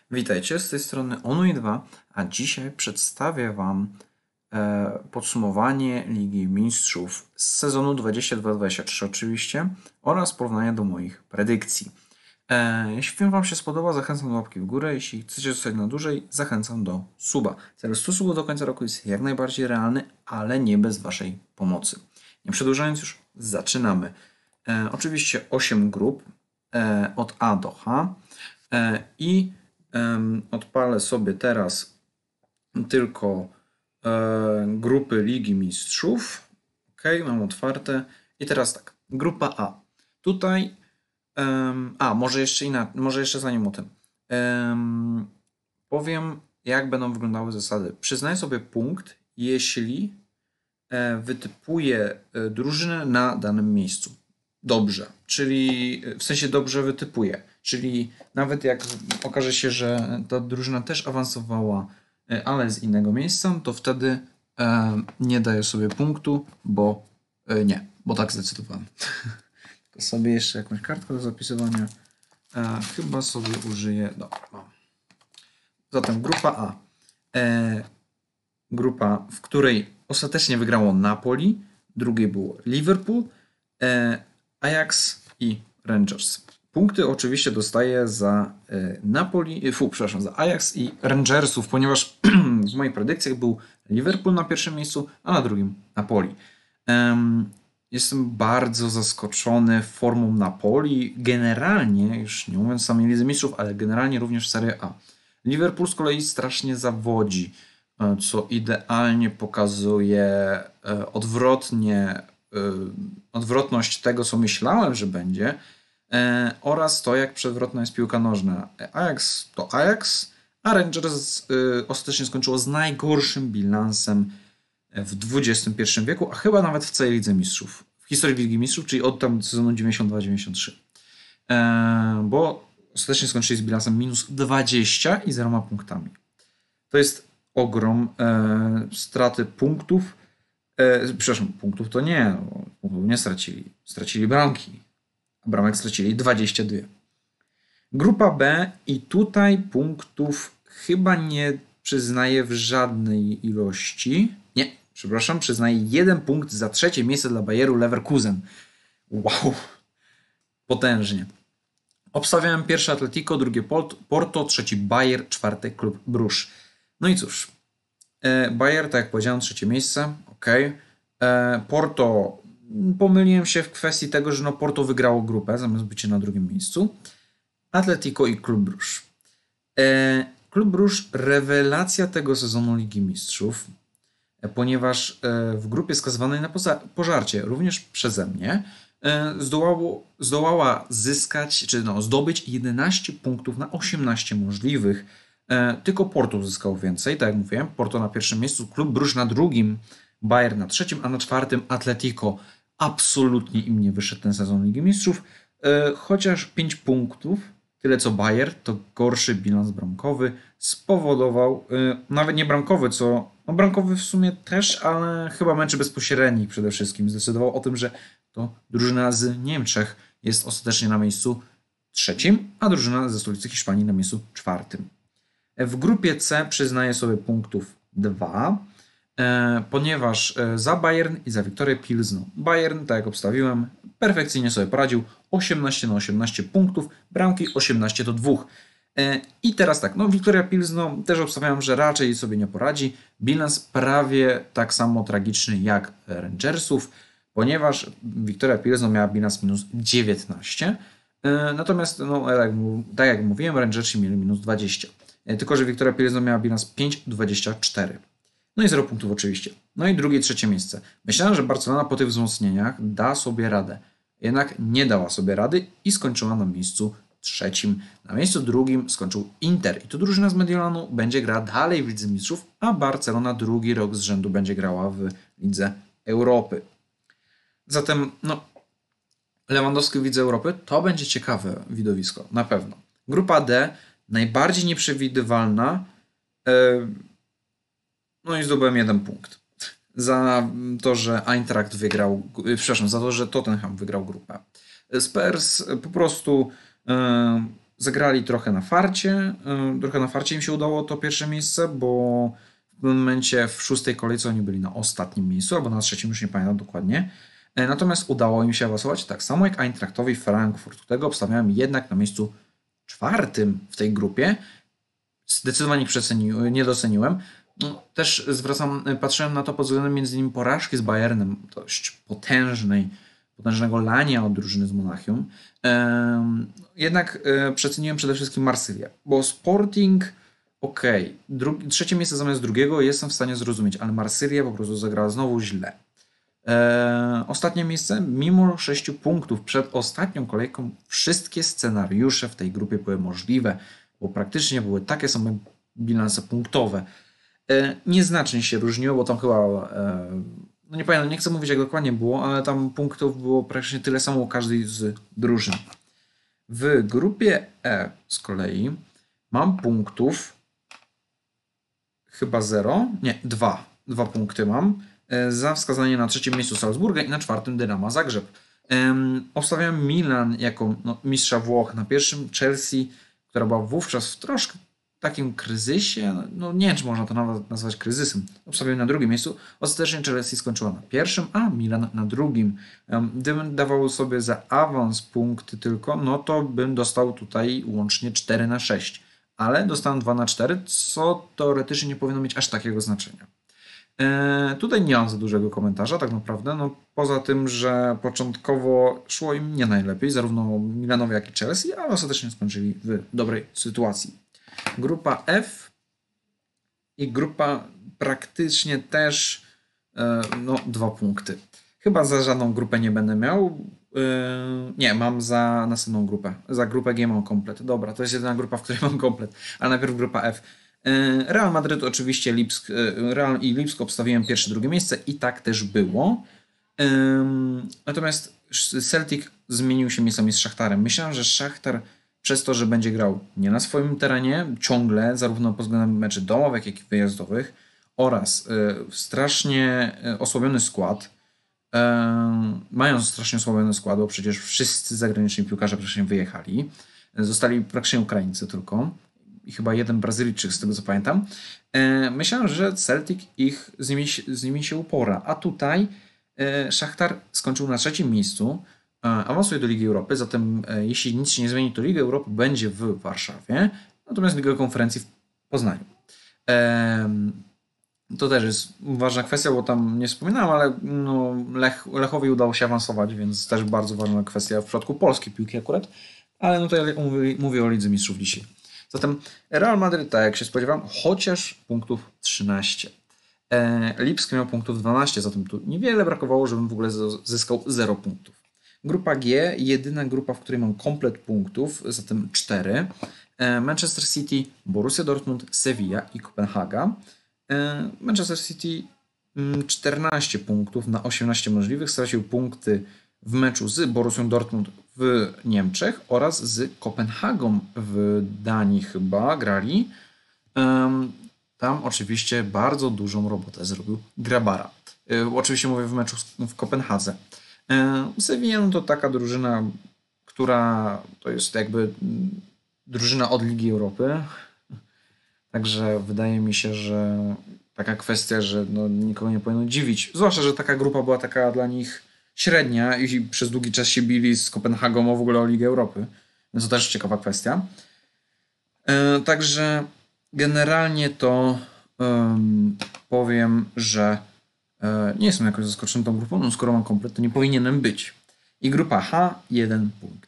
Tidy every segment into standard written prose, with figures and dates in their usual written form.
Witajcie, z tej strony Onui2, a dzisiaj przedstawię Wam podsumowanie Ligi Mistrzów z sezonu 22-23 oczywiście oraz porównanie do moich predykcji. Jeśli film Wam się spodoba, zachęcam do łapki w górę. Jeśli chcecie zostać na dłużej, zachęcam do suba. Cel 100 subów do końca roku jest jak najbardziej realny, ale nie bez Waszej pomocy. Nie przedłużając już, zaczynamy. Oczywiście 8 grup od A do H i odpalę sobie teraz tylko grupy Ligi Mistrzów. Ok, mam otwarte. I teraz tak, grupa A. Tutaj, może jeszcze zanim o tym. Powiem, jak będą wyglądały zasady. Przyznaję sobie punkt, jeśli wytypuję drużynę na danym miejscu. Dobrze, czyli w sensie dobrze wytypuję. Czyli nawet jak okaże się, że ta drużyna też awansowała, ale z innego miejsca, to wtedy nie daję sobie punktu, bo tak zdecydowałem. To sobie jeszcze jakąś kartkę do zapisywania. Chyba sobie użyję. Dobra, mam. Zatem grupa A. Grupa, w której ostatecznie wygrało Napoli, drugie było Liverpool, Ajax i Rangers. Punkty oczywiście dostaję za za Ajax i Rangersów, ponieważ w moich predykcjach był Liverpool na pierwszym miejscu, a na drugim Napoli. Jestem bardzo zaskoczony formą Napoli, generalnie, już nie mówiąc samej Lidze Mistrzów, ale generalnie również w Serie A. Liverpool z kolei strasznie zawodzi, co idealnie pokazuje odwrotność tego, co myślałem, że będzie, oraz to, jak przewrotna jest piłka nożna. Ajax to Ajax, a Rangers ostatecznie skończyło z najgorszym bilansem w XXI wieku, a chyba nawet w całej Lidze Mistrzów. W historii Ligi Mistrzów, czyli od tam sezonu 92-93. Bo ostatecznie skończyli z bilansem minus 20 i 0 punktami. To jest ogrom straty punktów. Punktów to nie. Punktów nie stracili. Stracili bramki. A bramek stracili 22. Grupa B i tutaj punktów chyba nie przyznaję w żadnej ilości. Nie, przepraszam, przyznaję 1 punkt za trzecie miejsce dla Bayeru Leverkusen. Wow, potężnie. Obstawiałem pierwsze Atletico, drugie Porto, trzeci Bayer, czwarty Klub Bruges. No i cóż, Bayer, tak jak powiedziałem, trzecie miejsce, ok. Porto, pomyliłem się w kwestii tego, że Porto wygrało grupę zamiast bycie na drugim miejscu. Atletico i Klub Bruges. Klub Bruges, rewelacja tego sezonu Ligi Mistrzów, ponieważ w grupie skazywanej na pożarcie, również przeze mnie, zdołała zdobyć 11 punktów na 18 możliwych. Tylko Porto uzyskało więcej, tak jak mówiłem. Porto na pierwszym miejscu, Klub Bruges na drugim, Bayern na trzecim, a na czwartym Atletico. Absolutnie im nie wyszedł ten sezon Ligi Mistrzów. Chociaż 5 punktów, tyle co Bayern, to gorszy bilans bramkowy spowodował, nawet nie bramkowy, bramkowy w sumie też, ale chyba meczy bezpośrednich przede wszystkim zdecydował o tym, że to drużyna z Niemczech jest ostatecznie na miejscu trzecim, a drużyna ze stolicy Hiszpanii na miejscu czwartym. W grupie C przyznaję sobie punktów 2, ponieważ za Bayern i za Wiktorię Pilzno. Bayern, tak jak obstawiłem, perfekcyjnie sobie poradził. 18 na 18 punktów, bramki 18-2. I teraz tak, Wiktoria Pilzno też obstawiałem, że raczej sobie nie poradzi. Bilans prawie tak samo tragiczny jak Rangersów, ponieważ Wiktoria Pilzno miała bilans minus 19. Natomiast, tak jak mówiłem, Rangersi mieli minus 20. Tylko że Wiktoria Pilzno miała bilans 5,24. No i 0 punktów oczywiście. No i drugie, trzecie miejsce. Myślałem, że Barcelona po tych wzmocnieniach da sobie radę. Jednak nie dała sobie rady i skończyła na miejscu trzecim. Na miejscu drugim skończył Inter. I to drużyna z Mediolanu będzie grała dalej w Lidze Mistrzów, a Barcelona drugi rok z rzędu będzie grała w Lidze Europy. Zatem, Lewandowski w Lidze Europy to będzie ciekawe widowisko, na pewno. Grupa D, najbardziej nieprzewidywalna. No i zdobyłem 1 punkt. Za to, że Eintracht za to, że Tottenham wygrał grupę. Spurs po prostu zagrali trochę na farcie. Trochę na farcie im się udało to pierwsze miejsce, bo w pewnym momencie w 6. kolejce oni byli na ostatnim miejscu, albo na 3., już nie pamiętam dokładnie. Natomiast udało im się awansować tak samo jak Eintrachtowi Frankfurt, którego obstawiałem jednak na miejscu 4. w tej grupie. Zdecydowanie ich nie doceniłem. No, też patrzyłem na to pod względem między innymi porażki z Bayernem, dość potężnego lania od drużyny z Monachium. Jednak przeceniłem przede wszystkim Marsylię, bo Sporting, trzecie miejsce zamiast drugiego jestem w stanie zrozumieć, ale Marsylia po prostu zagrała znowu źle. Ostatnie miejsce, mimo 6 punktów przed ostatnią kolejką, wszystkie scenariusze w tej grupie były możliwe, bo praktycznie były takie same bilanse punktowe. Nieznacznie się różniło, bo tam chyba, no nie pamiętam, nie chcę mówić jak dokładnie było, ale tam punktów było praktycznie tyle samo u każdej z drużyn. W grupie E z kolei mam punktów chyba 0, nie, 2 punkty mam za wskazanie na 3. miejscu Salzburga i na 4. Dynama Zagrzeb. Obstawiałem Milan jako mistrza Włoch na 1., Chelsea, która była wówczas w troszkę takim kryzysie, no nie wiem, czy można to nawet nazwać kryzysem. Obstawiałem na 2. miejscu. Ostatecznie Chelsea skończyła na 1., a Milan na 2. Gdybym dawał sobie za awans punkty tylko, no to bym dostał tutaj łącznie 4/6. Ale dostałem 2/4, co teoretycznie nie powinno mieć aż takiego znaczenia. Tutaj nie mam za dużego komentarza tak naprawdę, no poza tym, że początkowo szło im nie najlepiej, zarówno Milanowi jak i Chelsea, ale ostatecznie skończyli w dobrej sytuacji. Grupa F i grupa praktycznie też 2 punkty. Chyba za żadną grupę nie będę miał. Nie, mam za następną grupę. Za grupę G mam komplet. Dobra, to jest jedyna grupa, w której mam komplet. Ale najpierw grupa F. Real Madryt oczywiście, Real i Lipsk obstawiłem 1., 2. miejsce i tak też było. Natomiast Celtic zmienił się miejscami z Szachtarem. Myślałem, że Szachtar przez to, że będzie grał nie na swoim terenie ciągle, zarówno pod względem meczy domowych, jak i wyjazdowych, oraz strasznie osłabiony skład, mają strasznie osłabiony skład, bo przecież wszyscy zagraniczni piłkarze praktycznie wyjechali. Zostali praktycznie Ukraińcy tylko i chyba jeden Brazylijczyk, z tego co pamiętam. Myślałem, że Celtic z nimi się upora, a tutaj Szachtar skończył na 3. miejscu, awansuje do Ligi Europy, zatem jeśli nic się nie zmieni, to Liga Europy będzie w Warszawie, natomiast Liga Konferencji w Poznaniu. To też jest ważna kwestia, bo tam nie wspominałem, ale Lechowi udało się awansować, więc też bardzo ważna kwestia w przypadku polskiej piłki akurat, ale tutaj mówię o Lidze Mistrzów dzisiaj. Zatem Real Madryt, tak jak się spodziewałem, chociaż punktów 13. Lipsk miał punktów 12, zatem tu niewiele brakowało, żebym w ogóle zyskał 0 punktów. Grupa G, jedyna grupa, w której mam komplet punktów, zatem 4. Manchester City, Borussia Dortmund, Sevilla i Kopenhaga. Manchester City 14 punktów na 18 możliwych, stracił punkty w meczu z Borussią Dortmund w Niemczech oraz z Kopenhagą w Danii chyba grali. Tam oczywiście bardzo dużą robotę zrobił Grabara. Oczywiście mówię w meczu w Kopenhadze. Sevilla to taka drużyna, która to jest jakby drużyna od Ligi Europy. Także wydaje mi się, że taka kwestia, że nikogo nie powinno dziwić. Zwłaszcza, że taka grupa była taka dla nich średnia i przez długi czas się bili z Kopenhagą w ogóle o Ligę Europy. Więc to też ciekawa kwestia. Także generalnie to powiem, że nie jestem jakoś zaskoczony tą grupą. Skoro mam komplet, to nie powinienem być. I grupa H, 1 punkt.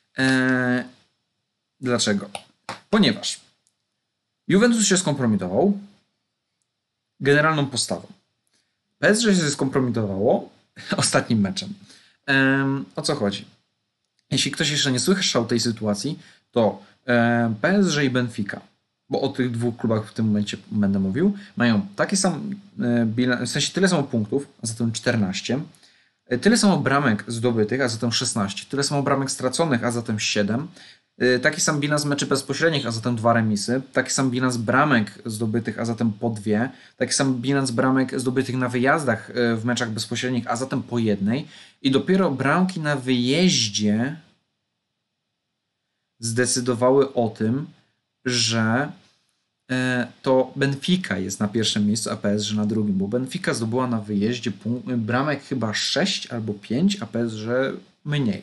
Dlaczego? Ponieważ Juventus się skompromitował generalną postawą. PSG się skompromitowało ostatnim meczem. O co chodzi? Jeśli ktoś jeszcze nie słyszał tej sytuacji, to PSG i Benfica, bo o tych 2 klubach w tym momencie będę mówił, mają taki sam bilans, w sensie tyle samo punktów, a zatem 14, tyle samo bramek zdobytych, a zatem 16, tyle samo bramek straconych, a zatem 7, taki sam bilans meczy bezpośrednich, a zatem 2 remisy, taki sam bilans bramek zdobytych, a zatem po 2, taki sam bilans bramek zdobytych na wyjazdach w meczach bezpośrednich, a zatem po 1 i dopiero bramki na wyjeździe zdecydowały o tym, że to Benfica jest na pierwszym miejscu, a PSG na drugim, bo Benfica zdobyła na wyjeździe bramek chyba 6 albo 5, a PSG mniej.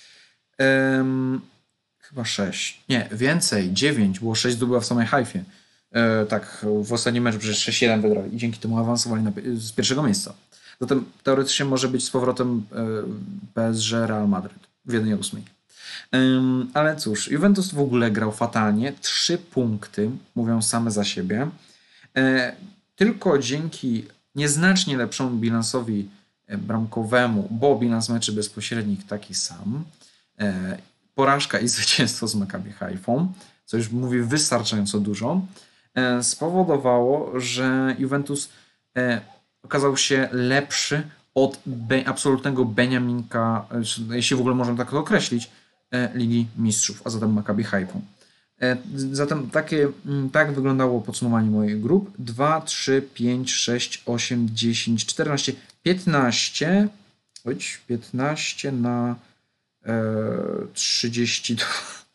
Chyba 6. Nie, więcej, 9, było 6 zdobyła w samej Haifie. Tak, w ostatnim meczu przecież 6-1 wygrali i dzięki temu awansowali z pierwszego miejsca. Zatem teoretycznie może być z powrotem PSG Real Madryt w 1/8. Ale cóż, Juventus w ogóle grał fatalnie. 3 punkty mówią same za siebie. Tylko dzięki nieznacznie lepszemu bilansowi bramkowemu, bo bilans meczy bezpośrednich taki sam, porażka i zwycięstwo z Maccabi Haifą, co już mówi wystarczająco dużo, spowodowało, że Juventus okazał się lepszy od absolutnego Beniaminka, jeśli w ogóle możemy tak to określić, Ligi Mistrzów, a zatem Maccabi Haifą. Zatem tak wyglądało podsumowanie moich grup. 2, 3, 5, 6, 8, 10, 14, 15. 15 na 32.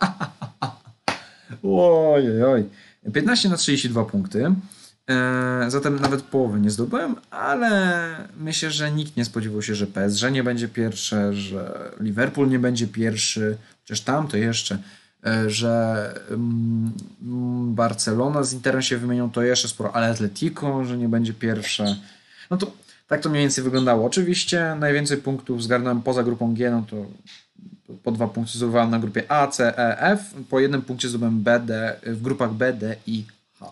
Ojej. 15 na 32 punkty. Zatem nawet połowy nie zdobyłem, ale myślę, że nikt nie spodziewał się, że PSG nie będzie pierwsze, że Liverpool nie będzie pierwszy, chociaż tam to jeszcze, że Barcelona z Interem się wymienią, to jeszcze sporo, ale Atletico, że nie będzie pierwsze. No to tak to mniej więcej wyglądało. Oczywiście najwięcej punktów zgarnąłem poza grupą G, no to po 2 punkty zdobyłem na grupie A, C, E, F, po 1 punkcie zdobyłem B, D, w grupach B, D i H.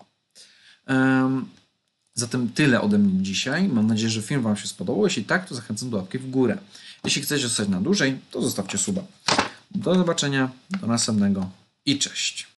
Zatem tyle ode mnie dzisiaj. Mam nadzieję, że film Wam się spodobał. Jeśli tak, to zachęcam do łapki w górę. Jeśli chcecie zostać na dłużej, to zostawcie suba. Do zobaczenia, do następnego i cześć.